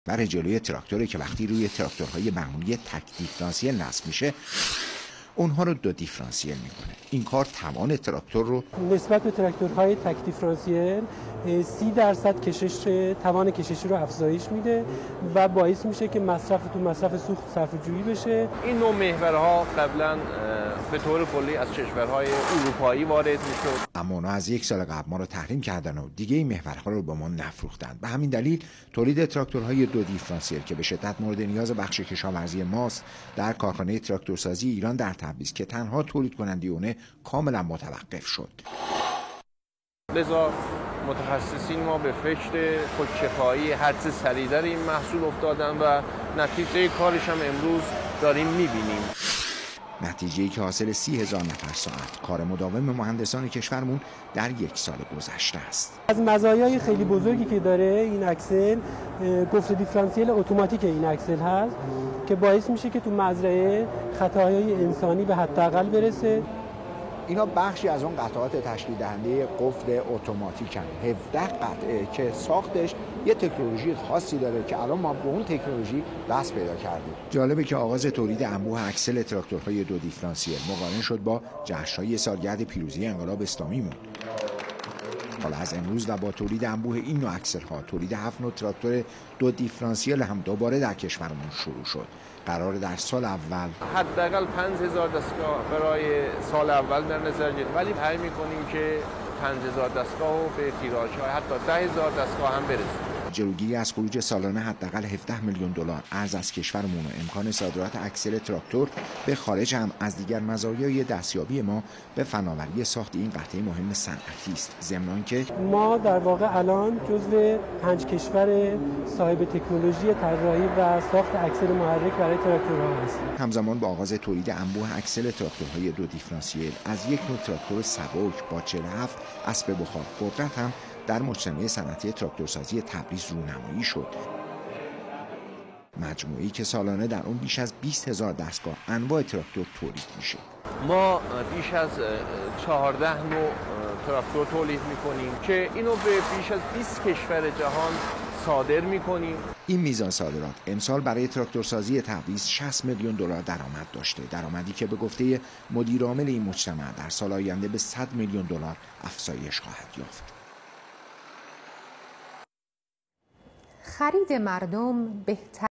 برای جلوی تراکتوری که وقتی روی تراکتورهای معمولی تک دیفرانسیل نصب میشه اونها رو دو دیفرانسیل میکنه. این کار توان تراکتور رو نسبت به تراکتورهای تک دیفرانسیل 30% کشش توان کششی رو افزایش میده و باعث میشه که مصرف سوخت صرفه‌جویی بشه. این نوع محورها قبلا به طور کلی از کشورهای اروپایی وارد میشد، اما اونا از 1 سال قبل ما رو تحریم کردن و دیگه این محورها رو به ما نفروختن. به همین دلیل تولید تراکتورهای دو دیفرانسیل که به شدت مورد نیاز بخش کشاورزی ماست در کارخانه تراکتورسازی ایران در تبریز که تنها تولید کننده اونه کاملا متوقف شد. لذا متخصصین ما به فکر خودکفایی هرچه سریعتر این محصول افتادن و نتیجه کارش هم امروز داریم میبینیم. نتیجه‌ای که حاصل 30,000 نفر ساعت کار مداوم مهندسان کشورمون در 1 سال گذشته است. از مزایای خیلی بزرگی که داره این اکسل گفت دیفرانسیل اتوماتیک این اکسل هست که باعث میشه که تو مزرعه خطاهای انسانی به حداقل برسه. اینا بخشی از اون قطعات تشکیل دهنده قفل اتوماتیکن. 17 قطعه که ساختش یه تکنولوژی خاصی داره که الان ما به اون تکنولوژی دست پیدا کردیم. جالبه که آغاز تولید انبوه اکسل تراکتورهای دو دیفرانسیل مقارن شد با جشن‌های سالگرد پیروزی انقلاب اسلامیمون. حالا از امروز و با تولید انبوه این نوع اکسل‌ها تولید 7 نوع تراکتور دو دیفرانسیل هم دوباره در کشورمون شروع شد. قرار در سال اول حداقل 5000 دستگاه برای سال اول در نظر گرفت، ولی سعی می‌کنیم که 5000 دستگاه رو به تیراژهای حتی 10,000 دستگاه هم برسونیم. جلوگیری از خروج سالانه حداقل 17 میلیون دلار ارز از کشورمون و امکان صادرات اکسل تراکتور به خارج هم از دیگر مزایای دستیابی ما به فناوری ساخت این قطعه مهم صنعتی است. ضمن که ما در واقع الان جزو 5 کشور صاحب تکنولوژی طراحی و ساخت اکسل محرک برای تراکتورها هستیم. همزمان با آغاز تولید انبوه اکسل تراکتورهای دو دیفرانسیل از یک نوع تراکتور سبک با 47 اسب بخار قدرت هم در مجتمع صنعتی تراکتورسازی تبریز رونمایی شد. مجموعه‌ای که سالانه در اون بیش از 20,000 دستگاه انواع تراکتور تولید میشه. ما بیش از 14 نوع تراکتور تولید میکنیم که اینو به بیش از 20 کشور جهان صادر میکنیم. این میزان صادرات امسال برای تراکتورسازی تبریز 60 میلیون دلار درآمد داشته، درآمدی که به گفته مدیر عامل این مجتمع در سال آینده به 100 میلیون دلار افزایش خواهد یافت. خرید مردم بهتر